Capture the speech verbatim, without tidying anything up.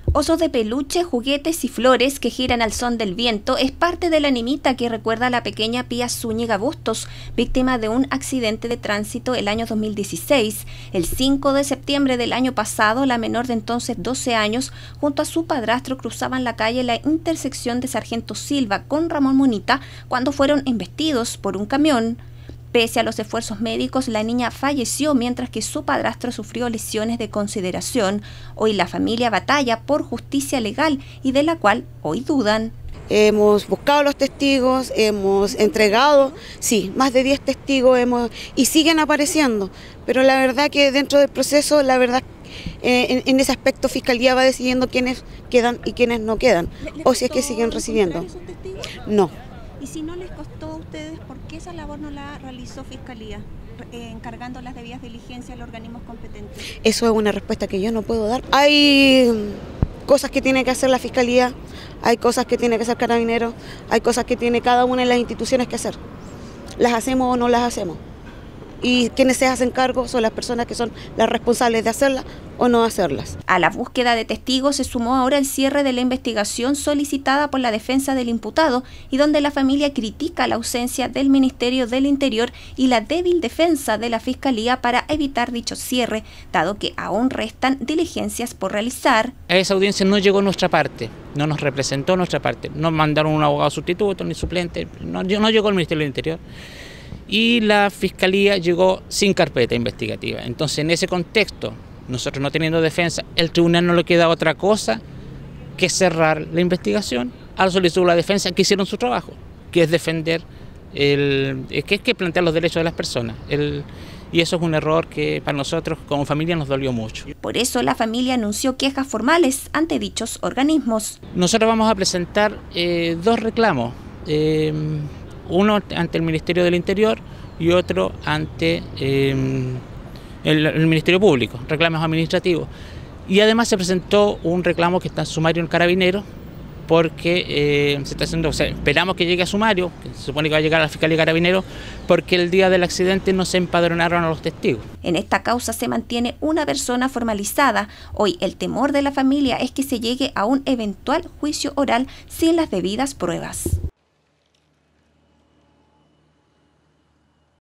Osos de peluche, juguetes y flores que giran al son del viento es parte de la animita que recuerda a la pequeña Pía Zúñiga Bustos, víctima de un accidente de tránsito el año dos mil dieciséis. El cinco de septiembre del año pasado, la menor de entonces doce años, junto a su padrastro cruzaban la calle en la intersección de Sargento Silva con Ramón Munita cuando fueron embestidos por un camión. Pese a los esfuerzos médicos, la niña falleció mientras que su padrastro sufrió lesiones de consideración. Hoy la familia batalla por justicia legal y de la cual hoy dudan. Hemos buscado los testigos, hemos entregado, sí, más de diez testigos hemos y siguen apareciendo. Pero la verdad que dentro del proceso, la verdad, eh, en, en ese aspecto Fiscalía va decidiendo quiénes quedan y quiénes no quedan. O si es que siguen recibiendo. No. ¿Y si no les costó a ustedes, por qué esa labor no la realizó Fiscalía, eh, encargando las debidas diligencias a los organismos competentes? Eso es una respuesta que yo no puedo dar. Hay cosas que tiene que hacer la Fiscalía, hay cosas que tiene que hacer Carabineros, hay cosas que tiene cada una de las instituciones que hacer. ¿Las hacemos o no las hacemos? Y quienes se hacen cargo son las personas que son las responsables de hacerlas o no hacerlas. A la búsqueda de testigos se sumó ahora el cierre de la investigación solicitada por la defensa del imputado y donde la familia critica la ausencia del Ministerio del Interior y la débil defensa de la Fiscalía para evitar dicho cierre, dado que aún restan diligencias por realizar. A esa audiencia no llegó nuestra parte, no nos representó nuestra parte, no mandaron un abogado sustituto ni suplente, no, no llegó el Ministerio del Interior. Y la Fiscalía llegó sin carpeta investigativa. Entonces, en ese contexto, nosotros no teniendo defensa, el tribunal no le queda otra cosa que cerrar la investigación al solicitud de la defensa que hicieron su trabajo, que es defender, el, que es que plantear los derechos de las personas. El, y eso es un error que para nosotros como familia nos dolió mucho. Por eso la familia anunció quejas formales ante dichos organismos. Nosotros vamos a presentar eh, dos reclamos. Eh, Uno ante el Ministerio del Interior y otro ante eh, el, el Ministerio Público, reclamos administrativos. Y además se presentó un reclamo que está en sumario en Carabineros, porque eh, se está haciendo, o sea, esperamos que llegue a sumario, que se supone que va a llegar a la Fiscalía de Carabineros, porque el día del accidente no se empadronaron a los testigos. En esta causa se mantiene una persona formalizada. Hoy el temor de la familia es que se llegue a un eventual juicio oral sin las debidas pruebas.